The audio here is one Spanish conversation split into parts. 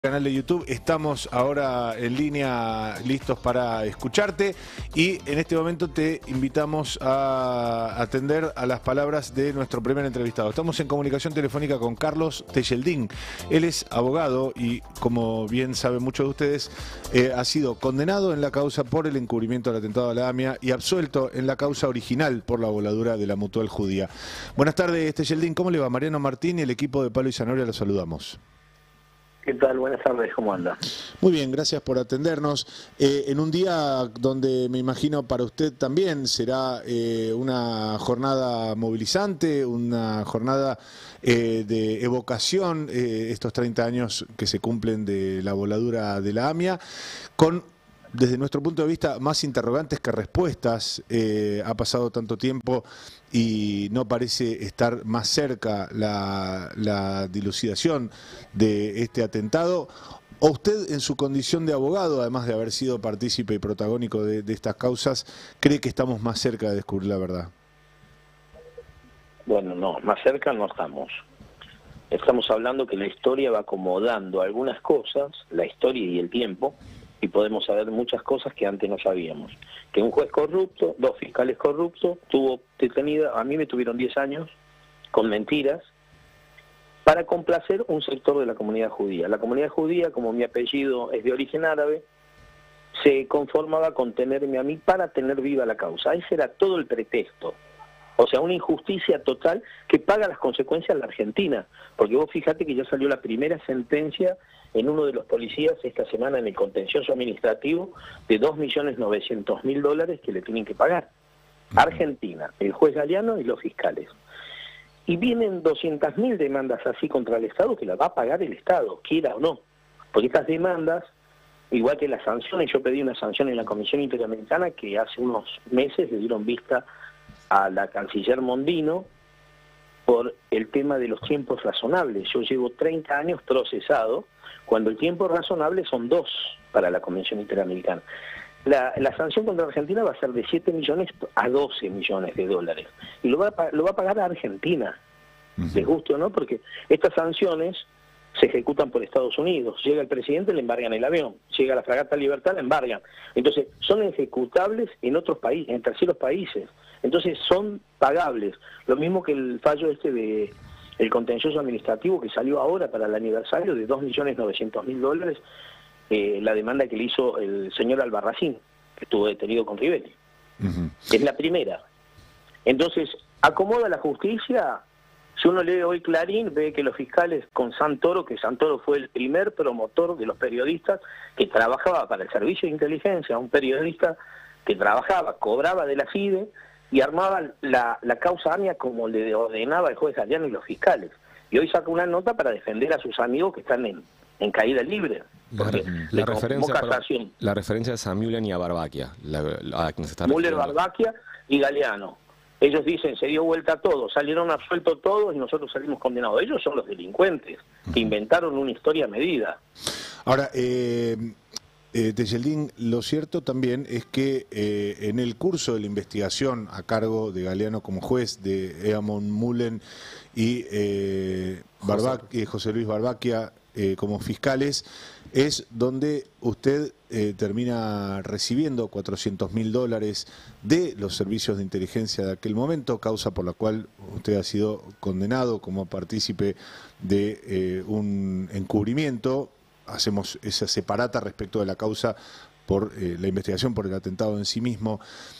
Canal de YouTube. Estamos ahora en línea listos para escucharte y en este momento te invitamos a atender a las palabras de nuestro primer entrevistado. Estamos en comunicación telefónica con Carlos Tejeldín. Él es abogado y, como bien saben muchos de ustedes, ha sido condenado en la causa por el encubrimiento del atentado a la AMIA y absuelto en la causa original por la voladura de la Mutual Judía. Buenas tardes, Tejeldín. ¿Cómo le va? Mariano Martín y el equipo de Palo y Zanahoria lo saludamos. ¿Qué tal? Buenas tardes, ¿cómo anda? Muy bien, gracias por atendernos. En un día donde me imagino para usted también será una jornada movilizante, una jornada de evocación, estos 30 años que se cumplen de la voladura de la AMIA, con, desde nuestro punto de vista, más interrogantes que respuestas. Ha pasado tanto tiempo y no parece estar más cerca la dilucidación de este atentado. ¿O usted, en su condición de abogado, además de haber sido partícipe y protagónico de estas causas, cree que estamos más cerca de descubrir la verdad? Bueno, no, más cerca no estamos. Estamos hablando que la historia va acomodando algunas cosas, la historia y el tiempo, y podemos saber muchas cosas que antes no sabíamos. Que un juez corrupto, dos fiscales corruptos, tuvo detenida, a mí me tuvieron 10 años, con mentiras, para complacer un sector de la comunidad judía. La comunidad judía, como mi apellido es de origen árabe, se conformaba con tenerme a mí para tener viva la causa. Ese era todo el pretexto. O sea, una injusticia total que paga las consecuencias la Argentina. Porque vos fíjate que ya salió la primera sentencia en uno de los policías esta semana en el contencioso administrativo de $2.900.000 que le tienen que pagar. Argentina, el juez Galeano y los fiscales. Y vienen 200.000 demandas así contra el Estado que las va a pagar el Estado, quiera o no. Porque estas demandas, igual que las sanciones, yo pedí una sanción en la Comisión Interamericana que hace unos meses le dieron vista a la canciller Mondino por el tema de los tiempos razonables. Yo llevo 30 años procesado, cuando el tiempo razonable son 2 para la Convención Interamericana. La sanción contra Argentina va a ser de 7 millones a 12 millones de dólares. Y lo va a pagar a Argentina, les guste o no, porque estas sanciones se ejecutan por Estados Unidos. Llega el presidente, le embargan el avión. Llega la fragata Libertad, la embargan. Entonces, son ejecutables en otros países, en terceros países. Entonces, son pagables. Lo mismo que el fallo de el contencioso administrativo que salió ahora para el aniversario de $2.900.000, la demanda que le hizo el señor Albarracín, que estuvo detenido con Rivelli. Es la primera. Entonces, acomoda la justicia. Si uno lee hoy Clarín, ve que los fiscales con Santoro, que Santoro fue el primer promotor de los periodistas que trabajaba para el servicio de inteligencia, un periodista que trabajaba, cobraba de la FIDE y armaba la causa AMIA como le ordenaba el juez Galeano y los fiscales. Y hoy saca una nota para defender a sus amigos que están en caída libre. La referencia es a Müller y a Barbaquia. Müller, Barbaquia y Galeano. Ellos dicen, se dio vuelta todo, salieron absueltos todos y nosotros salimos condenados. Ellos son los delincuentes que inventaron una historia medida. Ahora, Tejeldín, lo cierto también es que en el curso de la investigación a cargo de Galeano como juez, de Eamon Müller y José Luis Barbaquia como fiscales, es donde usted termina recibiendo $400.000 de los servicios de inteligencia de aquel momento, causa por la cual usted ha sido condenado como partícipe de un encubrimiento. Hacemos esa separata respecto de la causa por la investigación por el atentado en sí mismo.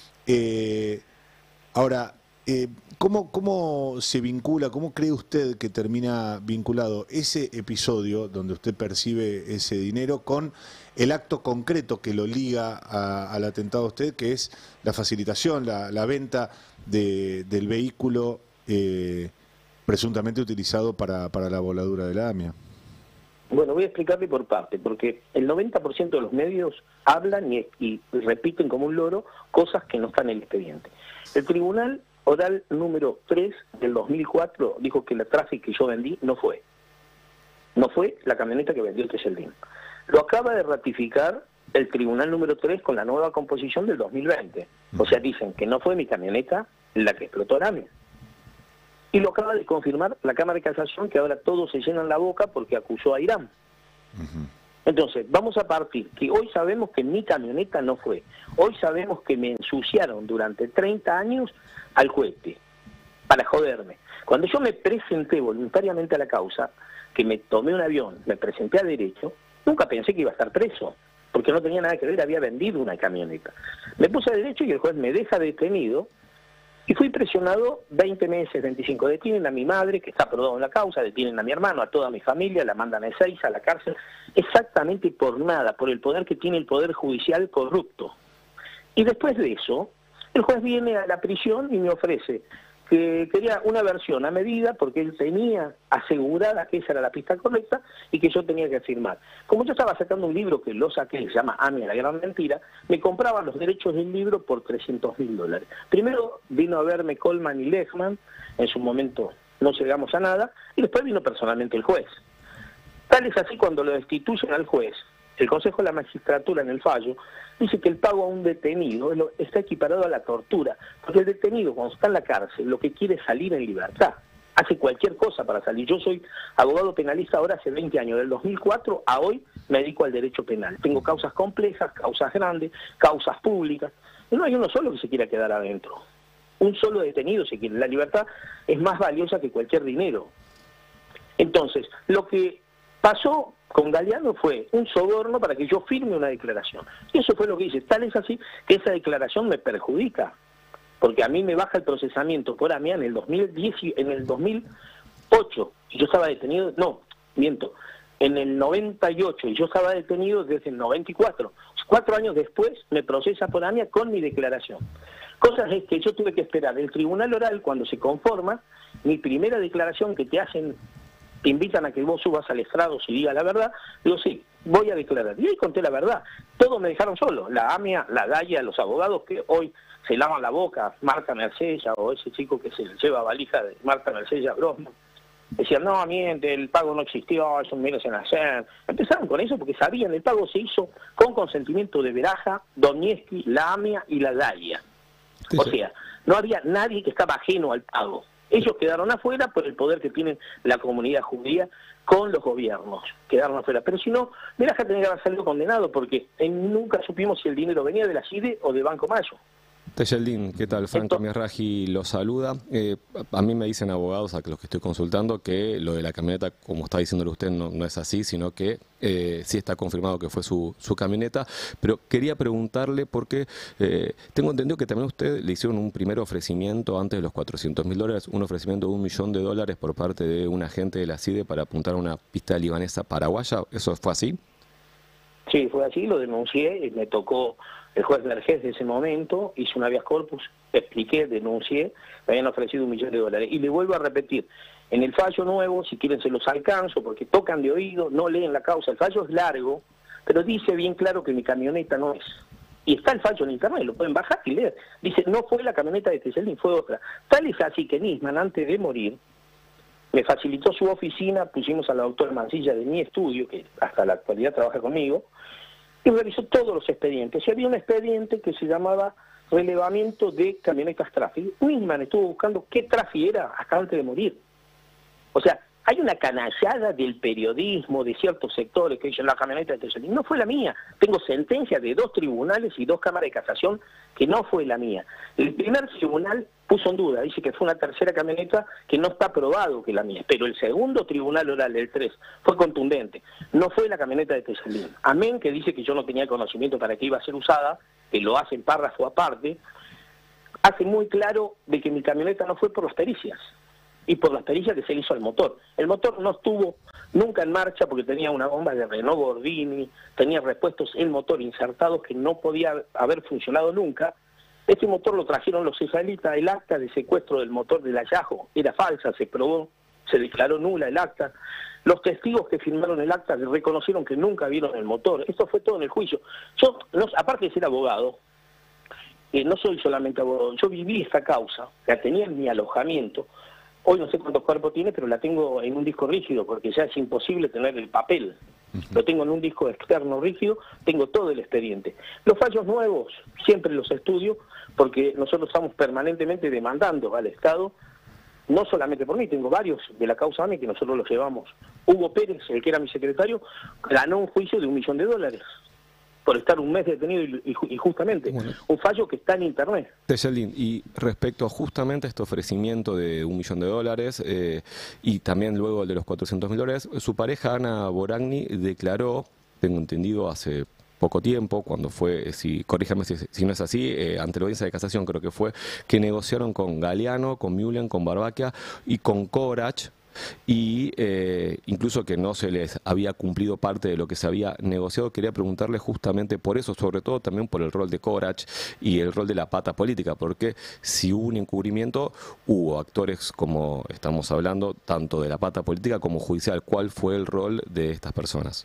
Ahora, ¿cómo se vincula, cómo cree usted que termina vinculado ese episodio donde usted percibe ese dinero con el acto concreto que lo liga al atentado a usted, que es la facilitación, la venta del vehículo presuntamente utilizado para la voladura de la AMIA? Bueno, voy a explicarle por parte, porque el 90% de los medios hablan y repiten como un loro cosas que no están en el expediente. El Tribunal Oral número 3 del 2004 dijo que la Traffic que yo vendí no fue la camioneta que vendió el Tejeldín. Lo acaba de ratificar el Tribunal número 3 con la nueva composición del 2020. O sea, dicen que no fue mi camioneta la que explotó la AMIA. Y lo acaba de confirmar la Cámara de Casación, que ahora todos se llenan la boca porque acusó a Irán. Entonces, vamos a partir que hoy sabemos que mi camioneta no fue. Hoy sabemos que me ensuciaron durante 30 años al juguete para joderme. Cuando yo me presenté voluntariamente a la causa, que me tomé un avión, me presenté a derecho, nunca pensé que iba a estar preso, porque no tenía nada que ver, había vendido una camioneta. Me puse a derecho y el juez me deja detenido y fui presionado 20 meses, 25. Detienen a mi madre, que está aprobado en la causa, detienen a mi hermano, a toda mi familia, la mandan a Ezeiza, a la cárcel, exactamente por nada, por el poder que tiene el Poder Judicial corrupto. Y después de eso, el juez viene a la prisión y me ofrece que quería una versión a medida porque él tenía asegurada que esa era la pista correcta y que yo tenía que firmar. Como yo estaba sacando un libro que lo saqué, se llama Amia, la gran mentira, me compraban los derechos del libro por $300.000. Primero vino a verme Coleman y Lechman, en su momento no llegamos a nada, y después vino personalmente el juez. Tal es así cuando lo destituyen al juez, el Consejo de la Magistratura en el fallo dice que el pago a un detenido está equiparado a la tortura, porque el detenido cuando está en la cárcel lo que quiere es salir en libertad, hace cualquier cosa para salir. Yo soy abogado penalista ahora hace 20 años, del 2004 a hoy me dedico al derecho penal. Tengo causas complejas, causas grandes, causas públicas, y no hay uno solo que se quiera quedar adentro. Un solo detenido se quiere. La libertad es más valiosa que cualquier dinero. Entonces, lo que pasó con Galeano fue un soborno para que yo firme una declaración. Y eso fue lo que hice. Tal es así que esa declaración me perjudica, porque a mí me baja el procesamiento por AMIA en el 2008, y yo estaba detenido, no, miento, en el 98, y yo estaba detenido desde el 94. 4 años después me procesa por AMIA con mi declaración. Cosas es que yo tuve que esperar el tribunal oral cuando se conforma, mi primera declaración que te hacen, te invitan a que vos subas al estrado si digas la verdad, digo sí, voy a declarar. Y ahí conté la verdad. Todos me dejaron solo, la AMIA, la DAIA, los abogados que hoy se lavan la boca, Marta Mercella o ese chico que se lleva valija de Marta Mercella, Brosman, decían, no, miente, el pago no existió, eso me merecen hacer. Empezaron con eso porque sabían, el pago se hizo con consentimiento de Veraja, Donieski, la AMIA y la DAIA. Sí, o sea, no había nadie que estaba ajeno al pago. Ellos quedaron afuera por el poder que tiene la comunidad judía con los gobiernos. Quedaron afuera. Pero si no, Veraja tenía que haber salido condenado porque nunca supimos si el dinero venía de la CIDE o de Banco Mayo. Tejeldín, ¿qué tal? Franco Mierraji lo saluda. A mí me dicen abogados, a los que estoy consultando, que lo de la camioneta, como está diciéndolo usted, no es así, sino que sí está confirmado que fue su camioneta. Pero quería preguntarle porque tengo entendido que también usted le hicieron un primer ofrecimiento antes de los $400.000, un ofrecimiento de $1 millón por parte de un agente de la CIDE para apuntar a una pista libanesa paraguaya. ¿Eso fue así? Sí, fue así, lo denuncié y me tocó el juez Vergés de ese momento, hizo un habeas corpus, expliqué, denuncié, me habían ofrecido $1 millón. Y le vuelvo a repetir, en el fallo nuevo, si quieren se los alcanzo, porque tocan de oído, no leen la causa, el fallo es largo, pero dice bien claro que mi camioneta no es. Y está el fallo en internet, lo pueden bajar y leer. Dice, no fue la camioneta de Tejeldín, fue otra. Tal es así que Nisman, antes de morir, me facilitó su oficina, pusimos a la doctora Mancilla de mi estudio, que hasta la actualidad trabaja conmigo, y revisó todos los expedientes. Y había un expediente que se llamaba relevamiento de camionetas Trafi. Nisman estuvo buscando qué Trafi era hasta antes de morir. O sea, hay una canallada del periodismo, de ciertos sectores que dicen la camioneta de Tejeldín. No fue la mía. Tengo sentencias de 2 tribunales y 2 cámaras de casación que no fue la mía. El primer tribunal puso en duda, dice que fue una tercera camioneta que no está probado que la mía. Pero el segundo tribunal oral, el 3, fue contundente. No fue la camioneta de Tejeldín. Amén, que dice que yo no tenía conocimiento para qué iba a ser usada, que lo hace en párrafo aparte, hace muy claro de que mi camioneta no fue por las pericias. Y por las pericias que se le hizo al motor. El motor no estuvo nunca en marcha porque tenía una bomba de Renault Gordini, tenía repuestos el motor insertados que no podía haber funcionado nunca. Este motor lo trajeron los israelitas, el acta de secuestro del motor del Ayajo era falsa, se probó, se declaró nula el acta. Los testigos que firmaron el acta reconocieron que nunca vieron el motor. Esto fue todo en el juicio. Yo, aparte de ser abogado, no soy solamente abogado, yo viví esta causa, la tenía en mi alojamiento. Hoy no sé cuántos cuerpos tiene, pero la tengo en un disco rígido, porque ya es imposible tener el papel. Lo tengo en un disco externo rígido, tengo todo el expediente. Los fallos nuevos siempre los estudio, porque nosotros estamos permanentemente demandando al Estado no solamente por mí, tengo varios de la causa AMI que nosotros los llevamos. Hugo Pérez, el que era mi secretario, ganó un juicio de $1 millón por estar un mes detenido y justamente, bueno, un fallo que está en internet. Tejeldín, y respecto a justamente este ofrecimiento de $1 millón, y también luego el de los $400.000, su pareja Ana Boragni declaró, tengo entendido, hace poco tiempo, cuando fue, corríjame si no es así, ante la audiencia de casación creo que fue, que negociaron con Galeano, con Mühlen, con Barbaquia y con Corach, y incluso que no se les había cumplido parte de lo que se había negociado. Quería preguntarle justamente por eso, sobre todo también por el rol de Corach y el rol de la pata política, porque si hubo un encubrimiento, hubo actores, como estamos hablando, tanto de la pata política como judicial. ¿Cuál fue el rol de estas personas?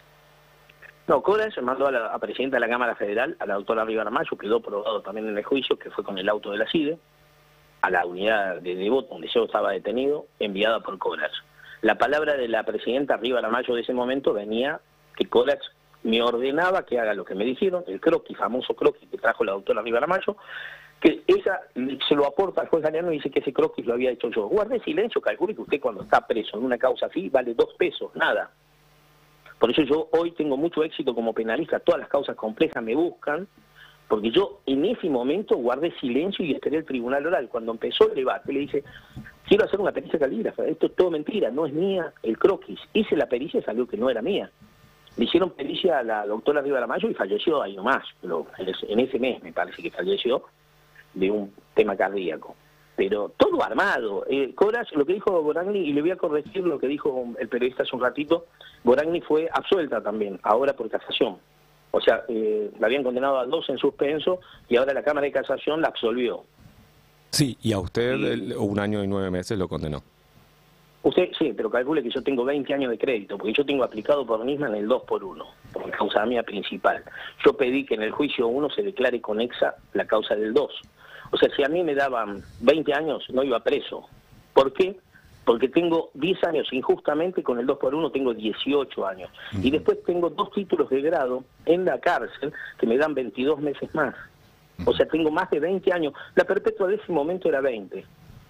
No, Corach mandó a la presidenta de la Cámara Federal, a la doctora Rivera Mayo, quedó probado también en el juicio, que fue con el auto de la CIDE, a la unidad de Devoto, donde yo estaba detenido, enviada por Corach. La palabra de la presidenta Rivera Mayo de ese momento venía que Corach me ordenaba que haga lo que me dijeron, el croquis, famoso croquis que trajo la doctora Rivera Mayo, que ella se lo aporta al juez Galeano y dice que ese croquis lo había hecho yo. Guarde silencio, calcule que usted cuando está preso en una causa así vale 2 pesos, nada. Por eso yo hoy tengo mucho éxito como penalista, todas las causas complejas me buscan, porque yo en ese momento guardé silencio y esperé el tribunal oral. Cuando empezó el debate le dije, quiero hacer una pericia calígrafa, esto es todo mentira, no es mía el croquis. Hice la pericia y salió que no era mía. Le hicieron pericia a la doctora Rivera Mayo y falleció ahí nomás, pero en ese mes me parece que falleció de un tema cardíaco. Pero todo armado. Corach, lo que dijo Boragni, y le voy a corregir lo que dijo el periodista hace un ratito, Boragni fue absuelta también, ahora por casación. O sea, la habían condenado a 2 en suspenso y ahora la Cámara de Casación la absolvió. Sí, y a usted 1 año y 9 meses lo condenó. Usted, sí, pero calcule que yo tengo 20 años de crédito, porque yo tengo aplicado por Nisman el 2x1, por la causa mía principal. Yo pedí que en el juicio 1 se declare conexa la causa del 2. O sea, si a mí me daban 20 años, no iba preso. ¿Por qué? Porque tengo 10 años injustamente, con el 2x1 tengo 18 años. Y después tengo 2 títulos de grado en la cárcel que me dan 22 meses más. O sea, tengo más de 20 años. La perpetua de ese momento era 20.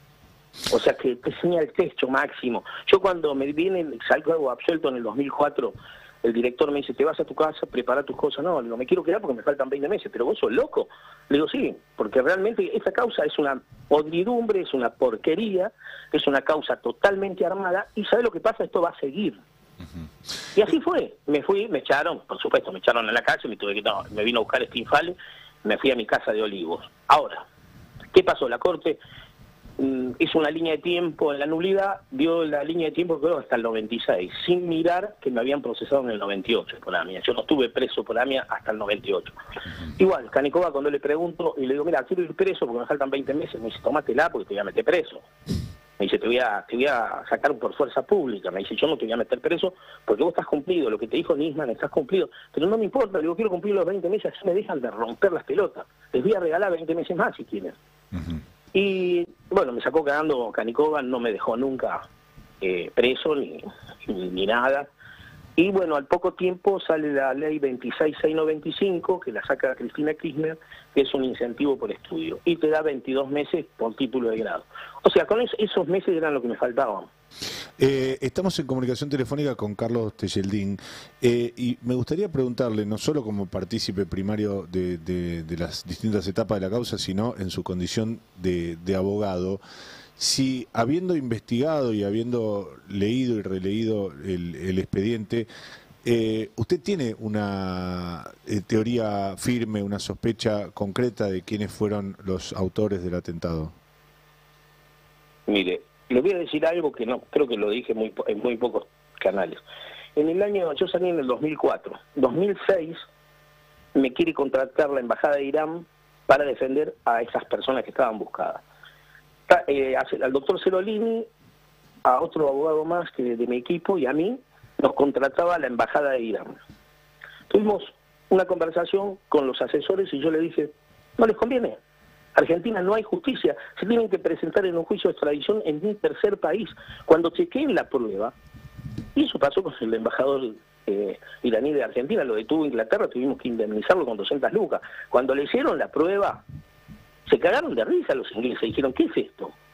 O sea, que tenía el techo máximo. Yo cuando me viene, salgo absuelto en el 2004, el director me dice, te vas a tu casa, prepara tus cosas. No, le digo, me quiero quedar porque me faltan 20 meses. ¿Pero vos sos loco? Le digo, sí, porque realmente esta causa es una podridumbre, es una porquería, es una causa totalmente armada, y ¿sabe lo que pasa? Esto va a seguir. Y así fue. Me fui, me echaron, por supuesto, me echaron en la calle, me vino a buscar Stinfale, me fui a mi casa de Olivos. Ahora, ¿qué pasó? La Corte hizo una línea de tiempo en la nulidad, dio la línea de tiempo creo hasta el 96, sin mirar que me habían procesado en el 98 por AMIA. Yo no estuve preso por AMIA hasta el 98. Igual, Canicova, cuando le pregunto y le digo, mira, quiero ir preso porque me faltan 20 meses, me dice, tómatela porque te voy a meter preso. Me dice, te voy a sacar por fuerza pública. Me dice, yo no te voy a meter preso porque vos estás cumplido, lo que te dijo Nisman, estás cumplido. Pero no me importa, le digo, quiero cumplir los 20 meses, así me dejan de romper las pelotas. Les voy a regalar 20 meses más si quieren. Y bueno, me sacó cagando Canicova, no me dejó nunca preso ni nada. Y bueno, al poco tiempo sale la ley 26695, que la saca Cristina Kirchner, que es un incentivo por estudio, y te da 22 meses por título de grado. O sea, con esos meses eran lo que me faltaban. Estamos en comunicación telefónica con Carlos Tejeldín, y me gustaría preguntarle, no solo como partícipe primario de las distintas etapas de la causa, sino en su condición de abogado, si habiendo investigado y habiendo leído y releído el expediente, ¿usted tiene una teoría firme, una sospecha concreta de quiénes fueron los autores del atentado? Mire, le voy a decir algo que no creo que lo dije en muy pocos canales. En el año, yo salí en el 2004. 2006 me quiere contratar la Embajada de Irán para defender a esas personas que estaban buscadas. Al doctor Cerolini, a otro abogado más que de mi equipo y a mí, nos contrataba la Embajada de Irán. Tuvimos una conversación con los asesores y yo le dije, no les conviene. Argentina no hay justicia, se tienen que presentar en un juicio de extradición en un tercer país. Cuando chequeen la prueba, y eso pasó con el embajador iraní de Argentina, lo detuvo Inglaterra, tuvimos que indemnizarlo con 200 lucas. Cuando le hicieron la prueba, se cagaron de risa los ingleses, dijeron, ¿qué es esto?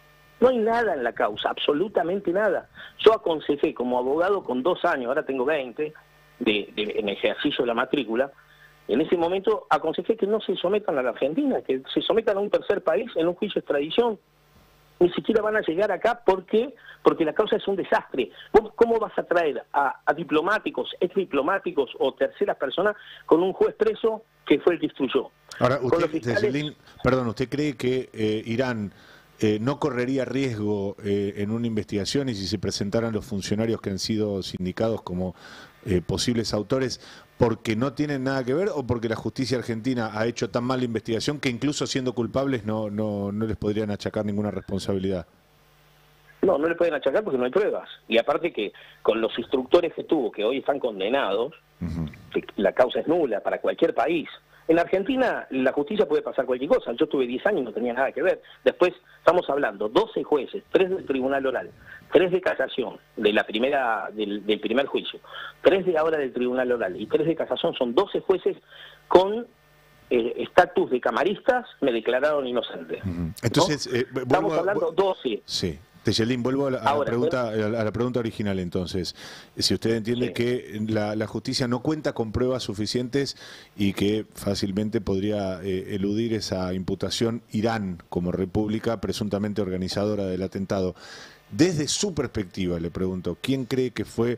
No hay nada en la causa, absolutamente nada. Yo aconsejé como abogado con 2 años, ahora tengo 20, en ejercicio de la matrícula. En ese momento aconsejé que no se sometan a la Argentina, que se sometan a un tercer país en un juicio de extradición. Ni siquiera van a llegar acá. ¿Por qué? Porque la causa es un desastre. ¿Vos cómo vas a traer a diplomáticos, ex diplomáticos o terceras personas con un juez preso que fue el que instruyó? Ahora, ¿usted cree que Irán no correría riesgo en una investigación, y si se presentaran los funcionarios que han sido sindicados como posibles autores, porque no tienen nada que ver, o porque la justicia argentina ha hecho tan mala investigación que incluso siendo culpables no les podrían achacar ninguna responsabilidad? No, no le pueden achacar porque no hay pruebas. Y aparte que con los instructores que tuvo, que hoy están condenados, la causa es nula para cualquier país. En Argentina la justicia puede pasar cualquier cosa. Yo tuve 10 años y no tenía nada que ver. Después estamos hablando 12 jueces, 3 del Tribunal Oral, 3 de casación de la del primer juicio, 3 de ahora del Tribunal Oral y 3 de casación. Son 12 jueces con estatus de camaristas, me declararon inocente. Entonces, ¿no? Estamos hablando 12. Sí. Teyelín, vuelvo a la pregunta original entonces. Si usted entiende que la justicia no cuenta con pruebas suficientes y que fácilmente podría eludir esa imputación Irán como república presuntamente organizadora del atentado. Desde su perspectiva, le pregunto, ¿quién cree que fue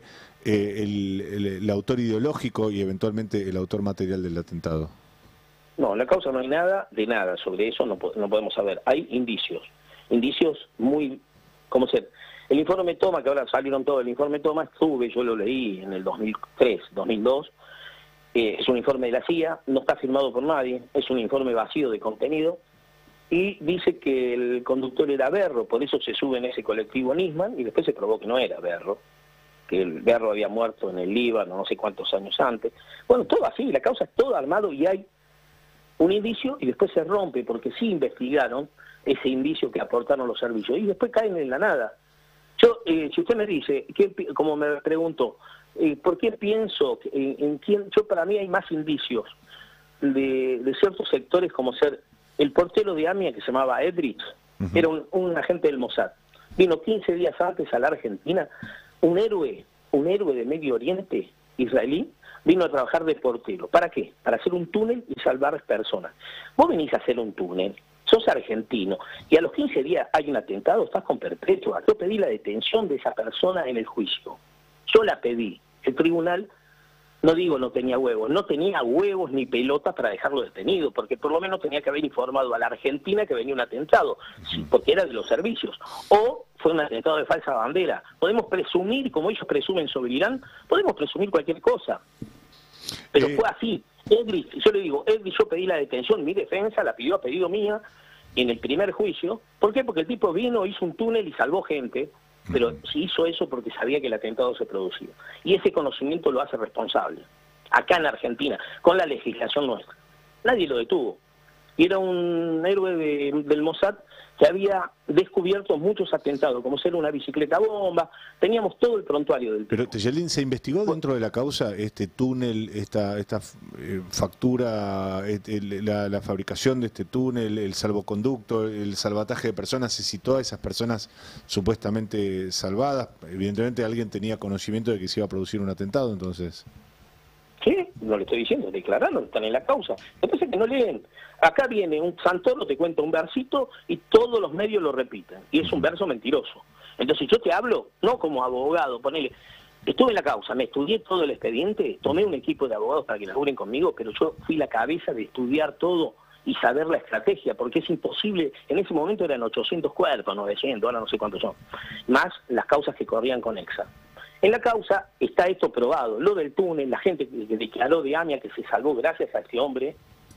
el autor ideológico y eventualmente el autor material del atentado? No, en la causa no hay nada de nada. Sobre eso no podemos saber. Hay indicios muy... ¿Cómo ser? El informe Toma, que ahora salieron todos, el informe Toma, yo lo leí en el 2003, 2002, es un informe de la CIA, no está firmado por nadie, es un informe vacío de contenido, y dice que el conductor era Berro, por eso se sube en ese colectivo Nisman, y después se probó que no era Berro, que el Berro había muerto en el Líbano no sé cuántos años antes. Bueno, todo así, la causa es todo armado y hay un indicio y después se rompe, porque sí investigaron ese indicio que aportaron los servicios, y después caen en la nada. Yo, si usted me dice, como me preguntó, ¿por qué pienso en quién? Yo, para mí hay más indicios de ciertos sectores, como ser el portero de AMIA que se llamaba Edrich, era un agente del Mossad. Vino 15 días antes a la Argentina, un héroe de Medio Oriente israelí, vino a trabajar de portero. ¿Para qué? Para hacer un túnel y salvar personas. Vos venís a hacer un túnel, sos argentino, y a los 15 días hay un atentado, estás con perpetua. Yo pedí la detención de esa persona en el juicio. Yo la pedí. El tribunal, no digo no tenía huevos ni pelotas para dejarlo detenido, porque por lo menos tenía que haber informado a la Argentina que venía un atentado, porque era de los servicios. O fue un atentado de falsa bandera. Podemos presumir, como ellos presumen sobre Irán, podemos presumir cualquier cosa. Pero fue así. Edrich, yo le digo, Edrich, yo pedí la detención, mi defensa la pidió a pedido mía en el primer juicio. ¿Por qué? Porque el tipo vino, hizo un túnel y salvó gente, pero sí hizo eso porque sabía que el atentado se producía. Y ese conocimiento lo hace responsable, acá en Argentina, con la legislación nuestra. Nadie lo detuvo. Y era un héroe del Mossad que había descubierto muchos atentados, como ser una bicicleta bomba. Teníamos todo el prontuario del tipo. Pero, Teyelín, ¿se investigó dentro de la causa este túnel, esta factura, la fabricación de este túnel, el salvoconducto, el salvataje de personas? ¿Se citó a esas personas supuestamente salvadas? Evidentemente alguien tenía conocimiento de que se iba a producir un atentado, entonces... Sí, no le estoy diciendo, declararon, están en la causa. Después es que no leen. Acá viene un Santoro, te cuenta un versito y todos los medios lo repiten. Y es un verso mentiroso. Entonces yo te hablo, no como abogado, ponele, estuve en la causa, me estudié todo el expediente, tomé un equipo de abogados para que laburen conmigo, pero yo fui la cabeza de estudiar todo y saber la estrategia, porque es imposible. En ese momento eran 800 cuerpos, 900, ahora no sé cuántos son, más las causas que corrían con EXA. En la causa está esto probado, lo del túnel, la gente que declaró de AMIA que se salvó gracias a este hombre.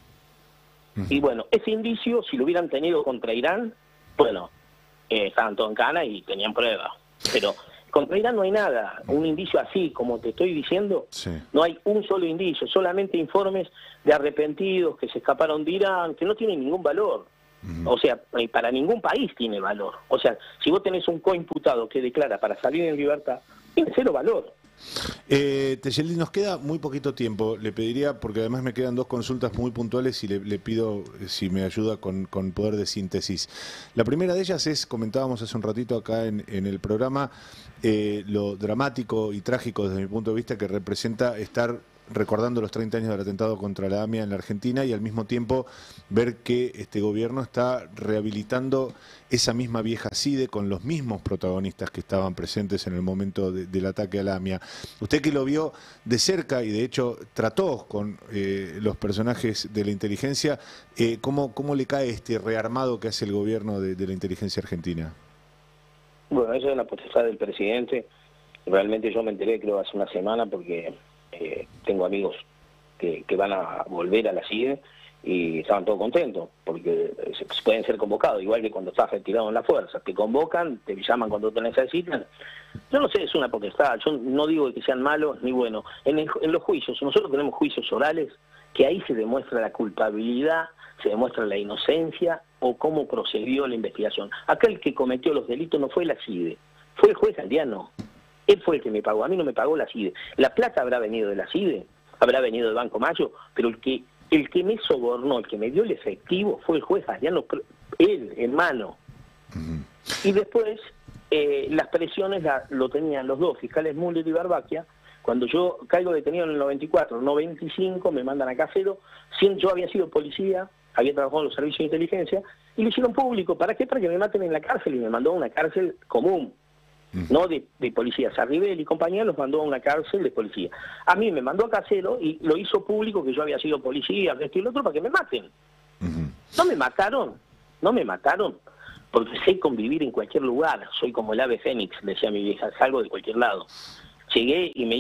Y bueno, ese indicio, si lo hubieran tenido contra Irán, bueno, estaban todos en cana y tenían pruebas. Pero contra Irán no hay nada, un indicio así, como te estoy diciendo, no hay un solo indicio, solamente informes de arrepentidos que se escaparon de Irán, que no tienen ningún valor. O sea, para ningún país tiene valor. O sea, si vos tenés un coimputado que declara para salir en libertad, tiene cero valor. Teyelín, nos queda muy poquito tiempo. Le pediría, porque además me quedan dos consultas muy puntuales y le pido si me ayuda con poder de síntesis. La primera de ellas es, comentábamos hace un ratito acá en el programa, lo dramático y trágico desde mi punto de vista que representa estar recordando los 30 años del atentado contra la AMIA en la Argentina y al mismo tiempo ver que este gobierno está rehabilitando esa misma vieja CIDE con los mismos protagonistas que estaban presentes en el momento del ataque a la AMIA. Usted que lo vio de cerca y de hecho trató con los personajes de la inteligencia, ¿cómo le cae este rearmado que hace el gobierno de la inteligencia argentina? Bueno, eso es la potestad del presidente. Realmente yo me enteré creo hace una semana porque tengo amigos que van a volver a la CIDE y estaban todos contentos porque pueden ser convocados, igual que cuando estás retirado en la fuerza, te convocan, te llaman cuando te necesitan. Yo no sé, es una potestad, yo no digo que sean malos ni buenos. En los juicios, nosotros tenemos juicios orales que ahí se demuestra la culpabilidad, se demuestra la inocencia o cómo procedió la investigación. Acá el que cometió los delitos no fue la CIDE, fue el juez Galdiano. Él fue el que me pagó, a mí no me pagó la CIDE. La plata habrá venido de la CIDE, habrá venido del Banco Mayo, pero el que me sobornó, el que me dio el efectivo fue el juez Galdiano, él, en mano. Y después las presiones lo tenían los dos, fiscales Müller y Barbaquia. Cuando yo caigo detenido en el 94, 95, me mandan a Caseros. Yo había sido policía, había trabajado en los servicios de inteligencia, y lo hicieron público. ¿Para qué? Para que me maten en la cárcel, y me mandó a una cárcel común. No de policía. Sarribel y compañía los mandó a una cárcel de policía. A mí me mandó a Casero y lo hizo público que yo había sido policía, esto y lo otro, para que me maten. No me mataron, porque sé convivir en cualquier lugar. Soy como el ave fénix, decía mi vieja, salgo de cualquier lado. Llegué y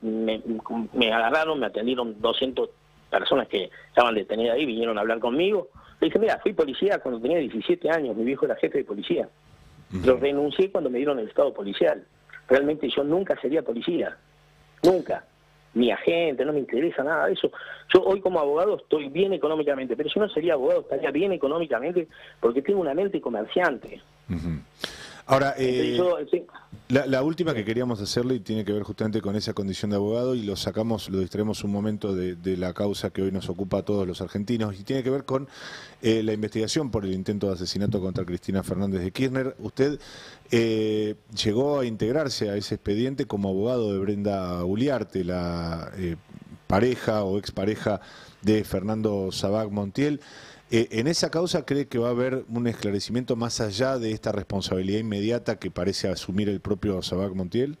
me agarraron, me atendieron 200 personas que estaban detenidas ahí, vinieron a hablar conmigo. Le dije, mira, fui policía cuando tenía 17 años, mi viejo era jefe de policía. Lo renuncié cuando me dieron el estado policial. Realmente yo nunca sería policía, nunca. Ni agente, no me interesa nada de eso. Yo hoy como abogado estoy bien económicamente, pero si no sería abogado estaría bien económicamente porque tengo una mente comerciante. Ahora, sí. la última que queríamos hacerle y tiene que ver justamente con esa condición de abogado y lo distraemos un momento de la causa que hoy nos ocupa a todos los argentinos y tiene que ver con la investigación por el intento de asesinato contra Cristina Fernández de Kirchner. Usted llegó a integrarse a ese expediente como abogado de Brenda Uliarte, la pareja o expareja de Fernando Sabac Montiel. ¿En esa causa cree que va a haber un esclarecimiento más allá de esta responsabilidad inmediata que parece asumir el propio Sabac Montiel?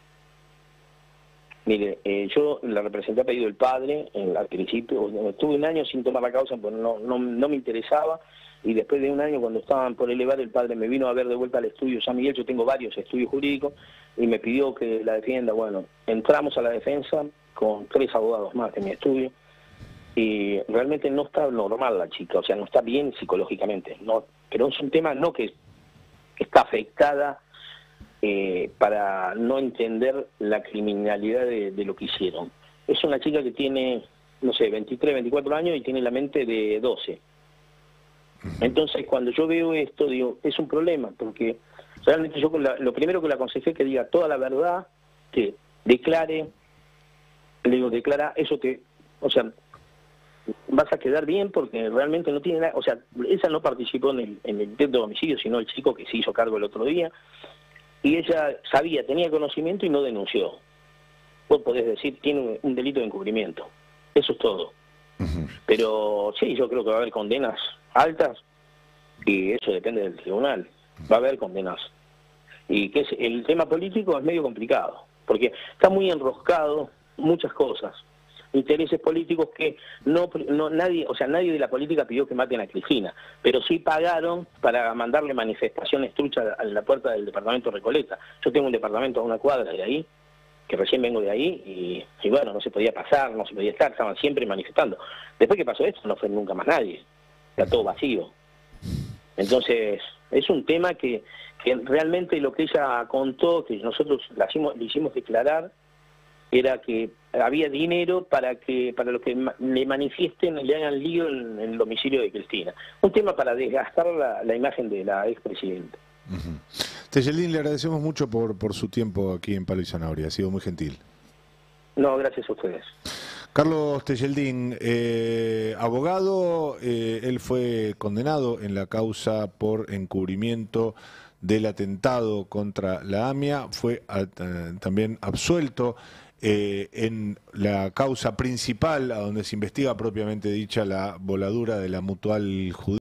Mire, yo la representé a pedido del padre al principio. Estuve un año sin tomar la causa porque no me interesaba, y después de un año, cuando estaban por elevar, el padre me vino a ver de vuelta al estudio San Miguel. Yo tengo varios estudios jurídicos y me pidió que la defienda. Bueno, entramos a la defensa con 3 abogados más de mi estudio. Y realmente no está normal la chica, o sea, no está bien psicológicamente, no, pero es un tema no que está afectada para no entender la criminalidad de lo que hicieron. Es una chica que tiene, no sé, 23, 24 años y tiene la mente de 12. Entonces, cuando yo veo esto, digo, es un problema, porque realmente yo lo primero que le aconsejé es que diga toda la verdad, que declare, le digo, declara, eso te, o sea, vas a quedar bien porque realmente no tiene nada, o sea, ella no participó en el intento de homicidio, sino el chico que se hizo cargo el otro día, y ella sabía, tenía conocimiento y no denunció. Vos podés decir, tiene un delito de encubrimiento, eso es todo. Pero sí, yo creo que va a haber condenas altas, y eso depende del tribunal, va a haber condenas. Y que el tema político es medio complicado, porque está muy enroscado muchas cosas. Intereses políticos que nadie, o sea, nadie de la política pidió que maten a Cristina, pero sí pagaron para mandarle manifestaciones truchas a la puerta del departamento Recoleta. Yo tengo un departamento a una cuadra de ahí, que recién vengo de ahí, y bueno, no se podía pasar, no se podía estar, estaban siempre manifestando. Después que pasó esto, no fue nunca más nadie, está todo vacío. Entonces, es un tema que realmente lo que ella contó, que nosotros le hicimos declarar, era que había dinero para lo que le manifiesten, le hagan lío en el domicilio de Cristina. Un tema para desgastar la imagen de la expresidenta. Teyelín, le agradecemos mucho por su tiempo aquí en Palo y Zanahoria, ha sido muy gentil. No, gracias a ustedes. Carlos Tejeldín, abogado, él fue condenado en la causa por encubrimiento del atentado contra la AMIA, fue también absuelto en la causa principal, a donde se investiga propiamente dicha la voladura de la Mutual Judía.